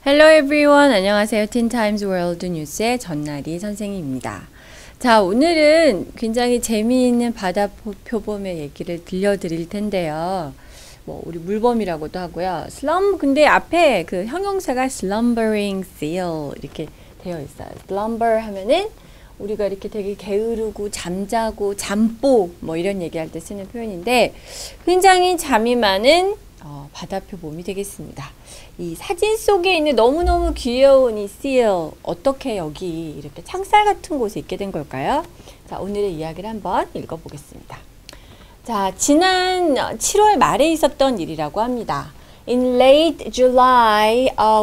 Hello everyone. 안녕하세요. Teen Times World News의 전나리 선생님입니다. 자, 오늘은 굉장히 재미있는 바다 표범의 얘기를 들려드릴 텐데요. 우리 물범이라고도 하고요. 근데 앞에 그 형용사가 slumbering seal 이렇게 되어 있어요. slumber 하면은 우리가 이렇게 되게 게으르고 잠자고 잠뽀 이런 얘기할 때 쓰는 표현인데 굉장히 잠이 많은 바다 표범이 되겠습니다. 이 사진 속에 있는 너무너무 귀여운 이 seal 어떻게 여기 이렇게 창살 같은 곳에 있게 된 걸까요? 자, 오늘의 이야기를 한번 읽어보겠습니다. 자, 지난 7월 말에 있었던 일이라고 합니다. In late July, a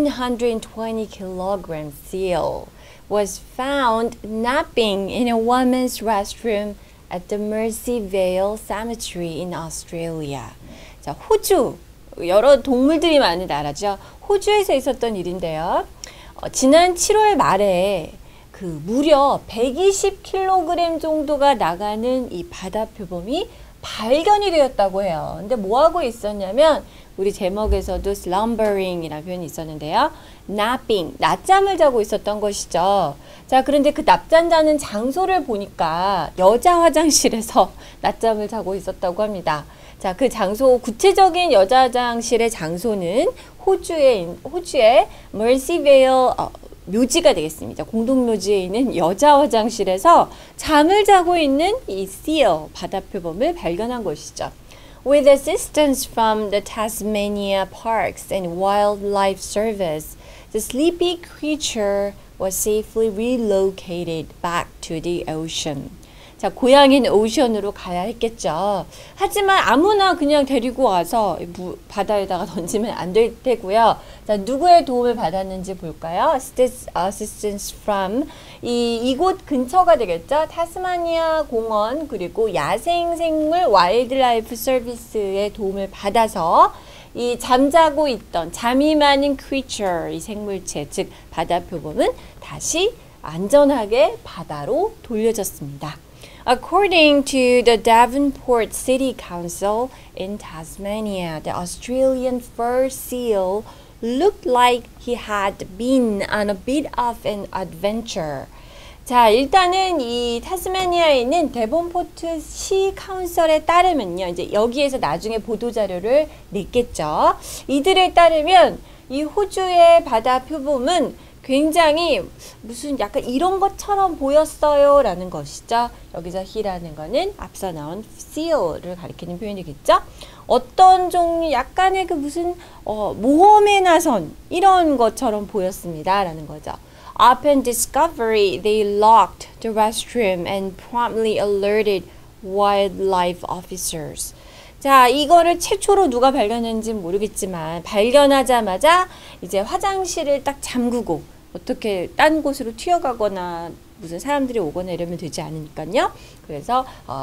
120 kilogram seal was found napping in a woman's restroom at the Mersey Vale Cemetery in Australia. 자, 호주, 여러 동물들이 많은 나라죠. 호주에서 있었던 일인데요. 지난 7월 말에 무려 120kg 정도가 나가는 이 바다 표범이 발견이 되었다고 해요. 근데 뭐 하고 있었냐면 우리 제목에서도 slumbering이라는 표현이 있었는데요. napping, 낮잠을 자고 있었던 것이죠. 자, 그런데 그 낮잠 자는 장소를 보니까 여자 화장실에서 낮잠을 자고 있었다고 합니다. 자, 그 장소, 구체적인 여자 화장실의 장소는 호주의 머시베일 묘지가 되겠습니다. 공동묘지에 있는 여자 화장실에서 잠을 자고 있는 이 seal, 바다 표범을 발견한 것이죠. With assistance from the Tasmania Parks and Wildlife Service, the sleepy creature was safely relocated back to the ocean. 자, 고향인 오션으로 가야 했겠죠. 하지만 아무나 그냥 데리고 와서 바다에다가 던지면 안 될 테고요. 자, 누구의 도움을 받았는지 볼까요? Assistance from 이곳 근처가 되겠죠. 타스마니아 공원 그리고 야생생물 와일드라이프 서비스의 도움을 받아서 이 잠자고 있던 잠이 많은 creature, 이 생물체, 즉 바다 표범은 다시 안전하게 바다로 돌려졌습니다. According to the Devonport City Council in Tasmania, the Australian fur seal looked like he had been on a bit of an adventure. 자, 일단은 이 타스마니아에 있는 데본포트 시 카운슬에 따르면요. 이제 여기에서 나중에 보도자료를 냈겠죠. 이들에 따르면 이 호주의 바다 표범은 굉장히 무슨 약간 이런 것처럼 보였어요 라는 것이죠. 여기서 he라는 거는 앞서 나온 seal을 가리키는 표현이겠죠. 어떤 종류 약간의 무슨 모험에 나선 이런 것처럼 보였습니다 라는 거죠. Upon discovery, they locked the restroom and promptly alerted wildlife officers. 자, 이거를 최초로 누가 발견했는지 모르겠지만 발견하자마자 이제 화장실을 딱 잠그고 어떻게 딴 곳으로 튀어가거나 무슨 사람들이 오거나 이러면 되지 않으니까요. 그래서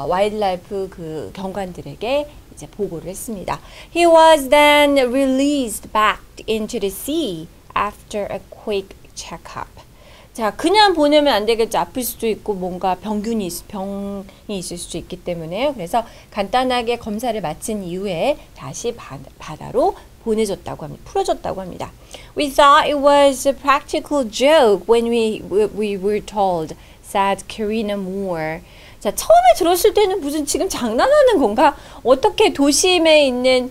와일드라이프 경관들에게 이제 보고를 했습니다. He was then released back into the sea after a quick checkup. 자, 그냥 보내면 안 되겠죠. 아플 수도 있고 뭔가 병이 있을 수도 있기 때문에요. 그래서 간단하게 검사를 마친 이후에 다시 바다로 풀어줬다고 합니다. We thought it was a practical joke when we were told, said Karina Moore. 자, 처음에 들었을 때는 무슨 지금 장난하는 건가? 어떻게 도시에 있는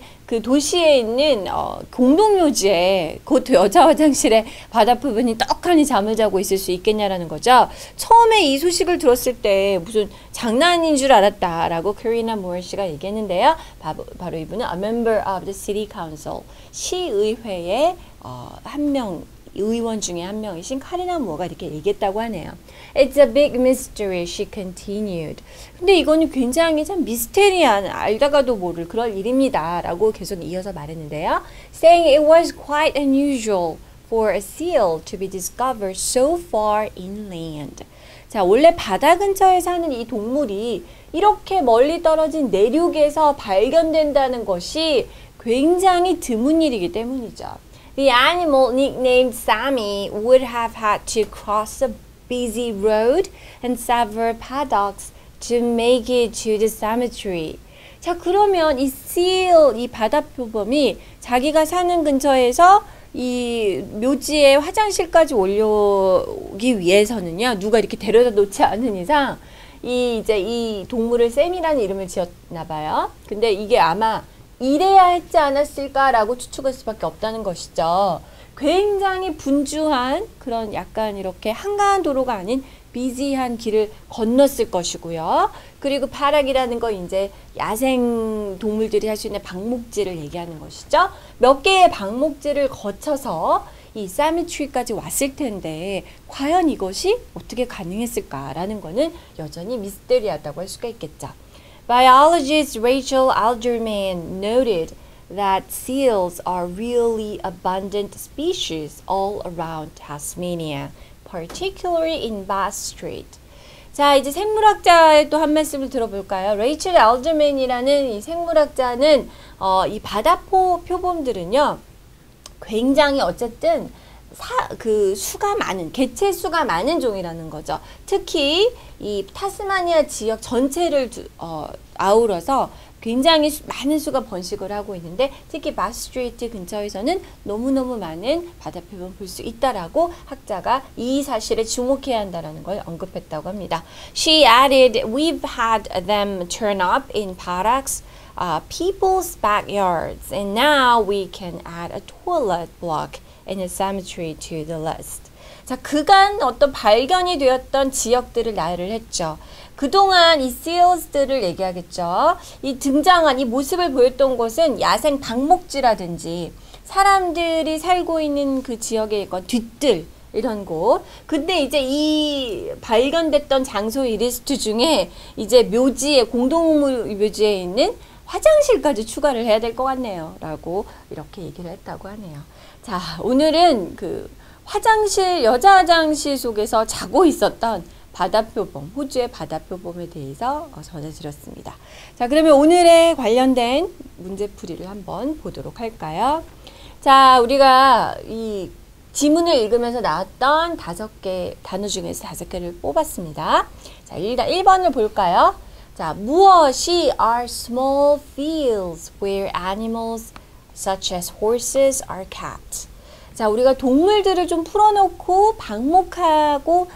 공동묘지에 그 여자 화장실에 바다 표범이 떡하니 잠을 자고 있을 수 있겠냐라는 거죠. 처음에 이 소식을 들었을 때 무슨 장난인 줄 알았다라고 카리나 모어 씨가 얘기했는데요. 바로 이분은 a member of the city council, 시의회의 의원 중에 한 명이신 카리나 모어가 이렇게 얘기했다고 하네요. It's a big mystery, she continued. 근데 이거는 굉장히 참 미스테리한, 알다가도 모를 그럴 일입니다. 라고 계속 이어서 말했는데요. Saying it was quite unusual for a seal to be discovered so far inland. 자, 원래 바다 근처에 사는 이 동물이 이렇게 멀리 떨어진 내륙에서 발견된다는 것이 굉장히 드문 일이기 때문이죠. The animal, nicknamed Sammy, would have had to cross a busy road and several paddocks to make it to the cemetery. 자, 그러면 이 seal, 이 바다 표범이 자기가 사는 근처에서 이 묘지에 화장실까지 올려오기 위해서는요, 누가 이렇게 데려다 놓지 않은 이상, 이제 이 동물을 샘이라는 이름을 지었나 봐요. 근데 이게 아마 이래야 했지 않았을까라고 추측할 수밖에 없다는 것이죠. 굉장히 분주한 그런 약간 이렇게 한가한 도로가 아닌 비지한 길을 건넜을 것이고요. 그리고 파락이라는 건 이제 야생 동물들이 할 수 있는 방목지를 얘기하는 것이죠. 몇 개의 방목지를 거쳐서 이 사미트리까지 왔을 텐데 과연 이것이 어떻게 가능했을까라는 거는 여전히 미스테리하다고 할 수가 있겠죠. Biologist Rachel Alderman noted that seals are really abundant species all around Tasmania, particularly in Bass Strait. 자, 이제 생물학자의 또 한 말씀을 들어볼까요? 레이첼 알더맨이라는 이 생물학자는 이 바다포 표범들은요, 굉장히 어쨌든 수가 많은, 개체 수가 많은 종이라는 거죠. 특히 이 타스마니아 지역 전체를 아우러서 굉장히 많은 수가 번식을 하고 있는데, 특히 바스트레이트 근처에서는 너무너무 많은 바다표범을 볼 수 있다라고 학자가 이 사실에 주목해야 한다라는 걸 언급했다고 합니다. She added, "We've had them turn up in paddocks, people's backyards, and now we can add a toilet block and a cemetery to the list." 자, 그간 어떤 발견이 되었던 지역들을 나열을 했죠. 그동안 이 seals들을 얘기하겠죠. 이 등장한 이 모습을 보였던 곳은 야생 방목지라든지 사람들이 살고 있는 그 지역에 있건 뒤뜰 이런 곳. 근데 이제 이 발견됐던 장소의 리스트 중에 이제 묘지에, 공동물 묘지에 있는 화장실까지 추가를 해야 될 것 같네요. 라고 이렇게 얘기를 했다고 하네요. 자, 오늘은 그 화장실, 여자 화장실 속에서 자고 있었던 바다표범, 호주의 바다표범에 대해서 전해드렸습니다. 자, 그러면 오늘의 관련된 문제풀이를 한번 보도록 할까요? 자, 우리가 이 지문을 읽으면서 나왔던 5개 단어 중에서 5개를 뽑았습니다. 자, 일단 1번을 볼까요? 자, 무엇이 are small fields where animals such as horses are kept? 자, 우리가 동물들을 좀 풀어놓고 방목하고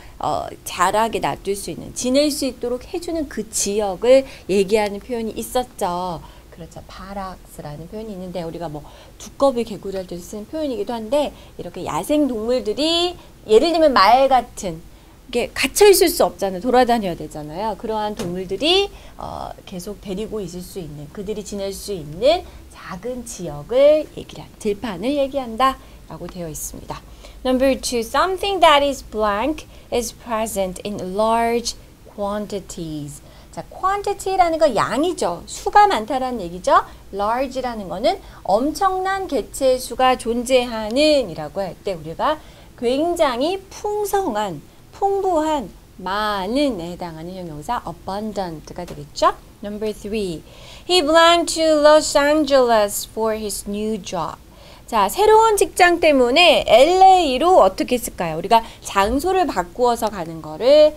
자라게 놔둘 수 있는, 지낼 수 있도록 해주는 그 지역을 얘기하는 표현이 있었죠. 그렇죠. 파락스라는 표현이 있는데, 우리가 뭐 두꺼비 개구리할 때 쓰는 표현이기도 한데, 이렇게 야생 동물들이 예를 들면 말 같은 이게 갇혀 있을 수 없잖아요. 돌아다녀야 되잖아요. 그러한 동물들이 계속 데리고 있을 수 있는, 그들이 지낼 수 있는 작은 지역을 들판을 얘기한다 라고 되어 있습니다. Number 2, something that is blank is present in large quantities. 자, quantity라는 건 양이죠. 수가 많다라는 얘기죠. large라는 거는 엄청난 개체 수가 존재하는 이라고 할 때 우리가 굉장히 풍성한, 풍부한, 많은에 해당하는 형용사 abundant가 되겠죠. Number 3, he belonged to Los Angeles for his new job. 자, 새로운 직장 때문에 LA로 어떻게 했을까요? 우리가 장소를 바꾸어서 가는 거를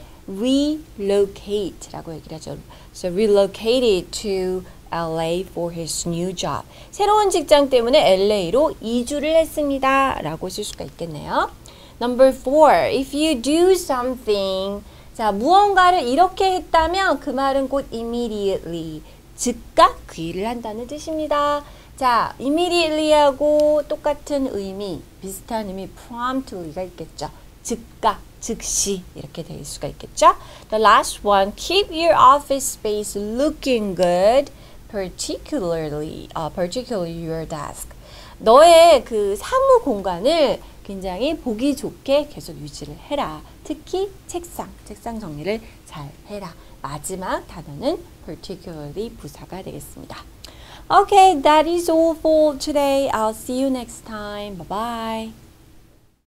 relocate라고 얘기를 하죠. So relocated to LA for his new job. 새로운 직장 때문에 LA로 이주를 했습니다. 라고 쓸 수가 있겠네요. Number 4, if you do something. 자, 무언가를 이렇게 했다면 그 말은 곧 immediately, 즉각 그 일을 한다는 뜻입니다. 자, immediately하고 똑같은 의미, 비슷한 의미 promptly가 있겠죠. 즉각, 즉시 이렇게 될 수가 있겠죠. The last one, keep your office space looking good, particularly your desk. 너의 그 사무 공간을 굉장히 보기 좋게 계속 유지를 해라. 특히 책상 정리를 잘 해라. 마지막 단어는 particularly 부사가 되겠습니다. Okay, that is all for today. I'll see you next time. Bye-bye.